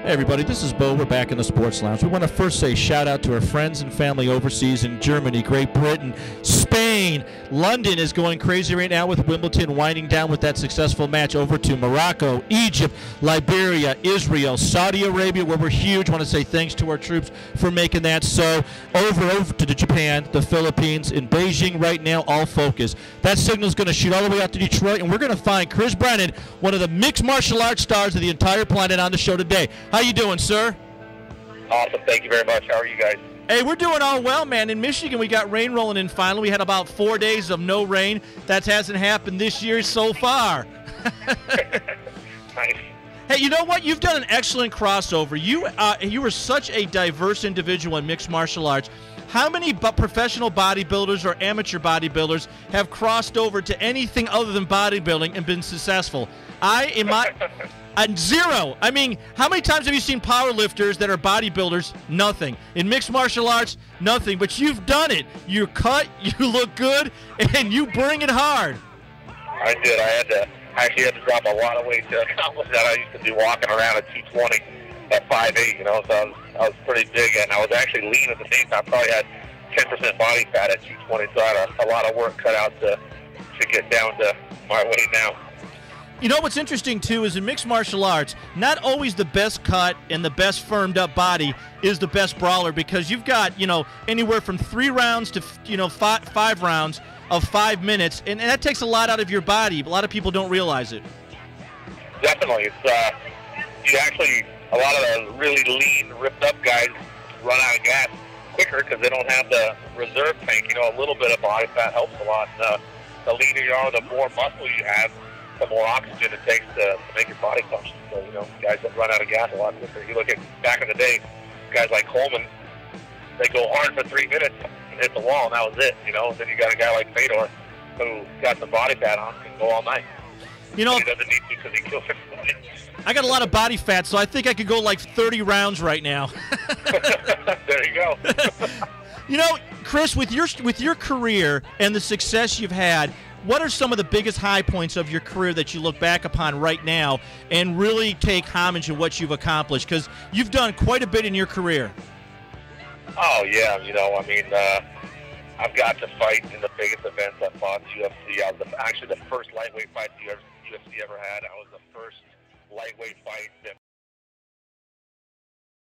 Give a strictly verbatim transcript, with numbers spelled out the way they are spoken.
Hey everybody, this is Bo. We're back in the Sports Lounge. We want to first say shout out to our friends and family overseas in Germany, Great Britain, Spain. London is going crazy right now with Wimbledon winding down with that successful match over to Morocco, Egypt, Liberia, Israel, Saudi Arabia, where we're huge. Want to say thanks to our troops for making that so. Over, over to Japan, the Philippines, in Beijing right now, all focus. That signal is going to shoot all the way out to Detroit, and we're going to find Chris Brennan, one of the mixed martial arts stars of the entire planet, on the show today. How you doing, sir? Awesome. Thank you very much. How are you guys? Hey, we're doing all well, man. In Michigan, we got rain rolling in finally. We had about four days of no rain. That hasn't happened this year so far. Nice. Hey, you know what? You've done an excellent crossover. You uh, you were such a diverse individual in mixed martial arts. How many bu- professional bodybuilders or amateur bodybuilders have crossed over to anything other than bodybuilding and been successful? I, in my... And zero. I mean, how many times have you seen power lifters that are bodybuilders? Nothing. In mixed martial arts, nothing. But you've done it. You're cut, you look good, and you bring it hard. I did. I had to I actually had to drop a lot of weight to accomplish that. I used to be walking around at two twenty at five eight, you know, so I was, I was pretty big, and I was actually lean at the same time. Probably had ten percent body fat at two twenty, so I had a, a lot of work cut out to, to get down to my weight now. You know what's interesting, too, is in mixed martial arts, not always the best cut and the best firmed-up body is the best brawler, because you've got, you know, anywhere from three rounds to, you know, five, five rounds of five minutes, and, and that takes a lot out of your body. A lot of people don't realize it. Definitely. It's, uh, you actually, a lot of the really lean, ripped-up guys run out of gas quicker because they don't have the reserve tank. You know, a little bit of body fat helps a lot. Uh, the leaner you are, the more muscle you have, the more oxygen it takes to, to make your body function. So, you know, guys that run out of gas a lot quicker. You look at back in the day, guys like Coleman, they go hard for three minutes and hit the wall, and that was it, you know. Then you got a guy like Fedor who got some body fat on and go all night. You know, he doesn't need to because he kills everybody. I got a lot of body fat, so I think I could go like thirty rounds right now. There you go. You know, Chris, with your with your career and the success you've had, what are some of the biggest high points of your career that you look back upon right now and really take homage of what you've accomplished? Because you've done quite a bit in your career. Oh, yeah. You know, I mean, uh, I've got to fight in the biggest events. I fought U F C. I was the, actually the first lightweight fight the U F C ever had. I was the first lightweight fight that